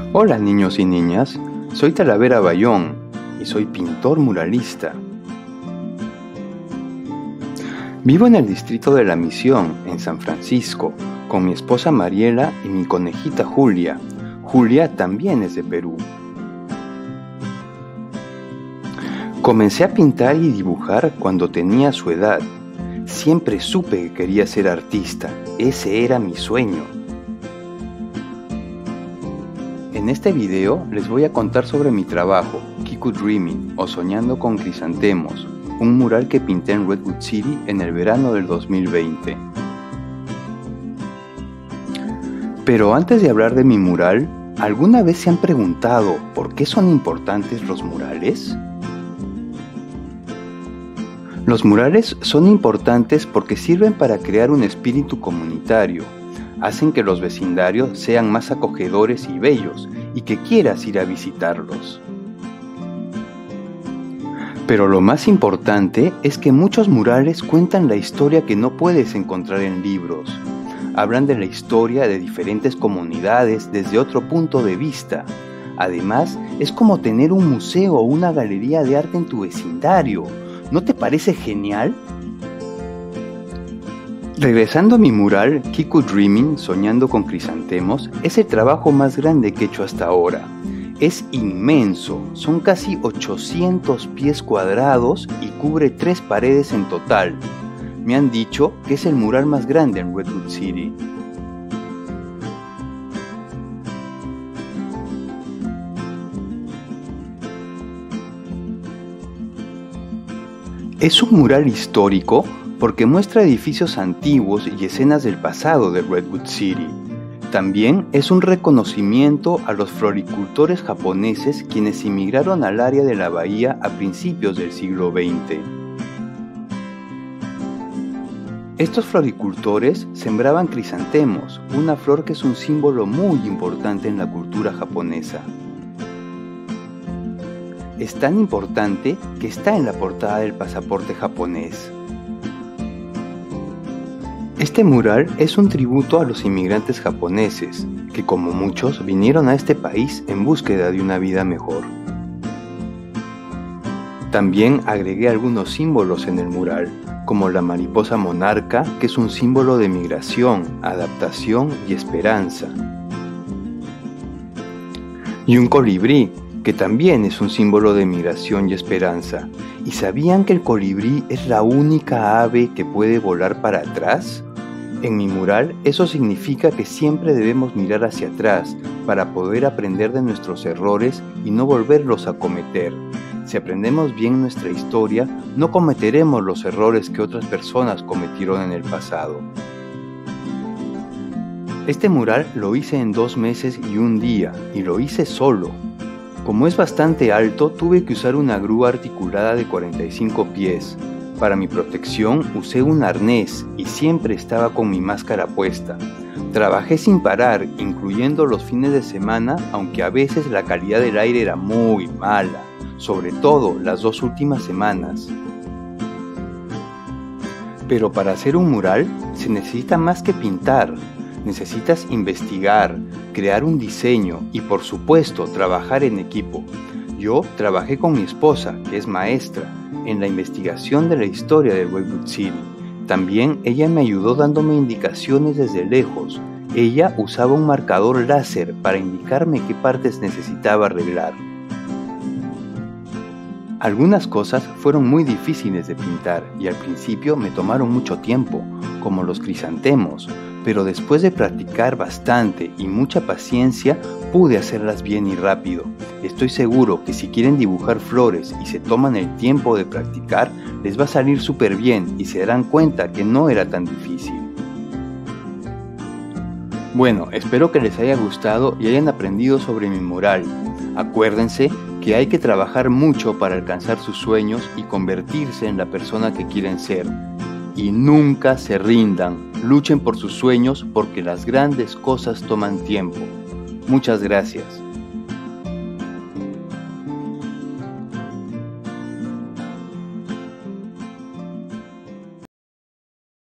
Hola niños y niñas, soy Talavera Bayón y soy pintor muralista. Vivo en el distrito de La Misión, en San Francisco, con mi esposa Mariela y mi conejita Julia. Julia también es de Perú. Comencé a pintar y dibujar cuando tenía su edad. Siempre supe que quería ser artista, ese era mi sueño. En este video les voy a contar sobre mi trabajo, Kiku Dreaming o Soñando con Crisantemos, un mural que pinté en Redwood City en el verano del 2020. Pero antes de hablar de mi mural, ¿alguna vez se han preguntado por qué son importantes los murales? Los murales son importantes porque sirven para crear un espíritu comunitario. Hacen que los vecindarios sean más acogedores y bellos y que quieras ir a visitarlos. Pero lo más importante es que muchos murales cuentan la historia que no puedes encontrar en libros. Hablan de la historia de diferentes comunidades desde otro punto de vista. Además, es como tener un museo o una galería de arte en tu vecindario. ¿No te parece genial? Regresando a mi mural, Kiku Dreaming, Soñando con Crisantemos, es el trabajo más grande que he hecho hasta ahora. Es inmenso, son casi 800 pies cuadrados y cubre 3 paredes en total. Me han dicho que es el mural más grande en Redwood City. Es un mural histórico porque muestra edificios antiguos y escenas del pasado de Redwood City. También es un reconocimiento a los floricultores japoneses quienes inmigraron al área de la bahía a principios del siglo XX. Estos floricultores sembraban crisantemos, una flor que es un símbolo muy importante en la cultura japonesa. Es tan importante que está en la portada del pasaporte japonés. Este mural es un tributo a los inmigrantes japoneses, que como muchos vinieron a este país en búsqueda de una vida mejor. También agregué algunos símbolos en el mural, como la mariposa monarca, que es un símbolo de migración, adaptación y esperanza. Y un colibrí, que también es un símbolo de migración y esperanza. ¿Y sabían que el colibrí es la única ave que puede volar para atrás? En mi mural, eso significa que siempre debemos mirar hacia atrás para poder aprender de nuestros errores y no volverlos a cometer. Si aprendemos bien nuestra historia, no cometeremos los errores que otras personas cometieron en el pasado. Este mural lo hice en 2 meses y 1 día, y lo hice solo. Como es bastante alto, tuve que usar una grúa articulada de 45 pies. Para mi protección usé un arnés y siempre estaba con mi máscara puesta. Trabajé sin parar, incluyendo los fines de semana, aunque a veces la calidad del aire era muy mala, sobre todo las 2 últimas semanas. Pero para hacer un mural se necesita más que pintar. Necesitas investigar, crear un diseño y por supuesto trabajar en equipo. Yo trabajé con mi esposa, que es maestra, en la investigación de la historia de Redwood City. También ella me ayudó dándome indicaciones desde lejos. Ella usaba un marcador láser para indicarme qué partes necesitaba arreglar. Algunas cosas fueron muy difíciles de pintar y al principio me tomaron mucho tiempo, como los crisantemos, pero después de practicar bastante y mucha paciencia, pude hacerlas bien y rápido. Estoy seguro que si quieren dibujar flores y se toman el tiempo de practicar, les va a salir súper bien y se darán cuenta que no era tan difícil. Bueno, espero que les haya gustado y hayan aprendido sobre mi mural. Acuérdense que hay que trabajar mucho para alcanzar sus sueños y convertirse en la persona que quieren ser. Y nunca se rindan, luchen por sus sueños porque las grandes cosas toman tiempo. Muchas gracias.